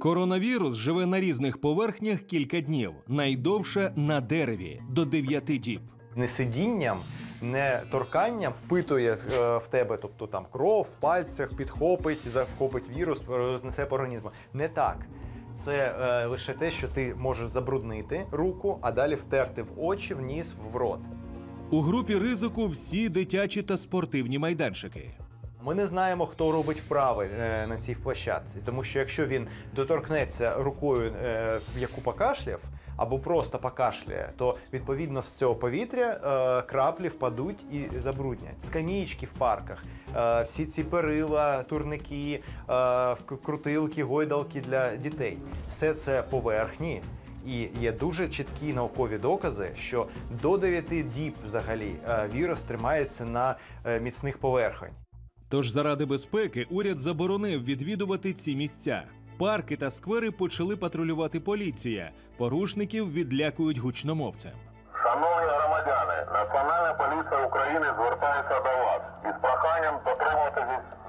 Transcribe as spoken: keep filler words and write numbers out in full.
Коронавірус живе на різних поверхнях кілька днів, найдовше на дереві – до дев'яти діб. Не сидінням, не торканням впитує е, в тебе, тобто там кров в пальцях, підхопить, захопить вірус, рознесе по організму. Не так. Це е, лише те, що ти можеш забруднити руку, а далі втерти в очі, в ніс, в рот. У групі ризику всі дитячі та спортивні майданчики. Ми не знаємо, хто робить вправи е, на цій площадці, тому що якщо він доторкнеться рукою, е, яку покашляв, або просто покашляє, то відповідно з цього повітря е, краплі впадуть і забруднять. Скам'ячки в парках, е, всі ці перила, турники, е, крутилки, гойдалки для дітей. Все це поверхні. І є дуже чіткі наукові докази, що до дев'яти діб взагалі е, вірус тримається на е, міцних поверхнях. Тож заради безпеки уряд заборонив відвідувати ці місця. Парки та сквери почали патрулювати поліція. Порушників відлякують гучномовцем. Шановні громадяни, Національна поліція України звертається до вас із проханням дотримуватись